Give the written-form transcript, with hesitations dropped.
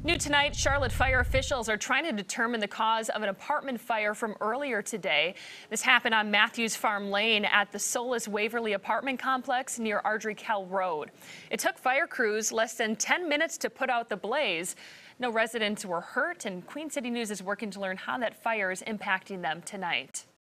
New tonight, Charlotte fire officials are trying to determine the cause of an apartment fire from earlier today. This happened on Matthews Farm Lane at the Solis Waverly apartment complex near Ardrey Kell Road. It took fire crews less than 10 minutes to put out the blaze. No residents were hurt, and Queen City News is working to learn how that fire is impacting them tonight.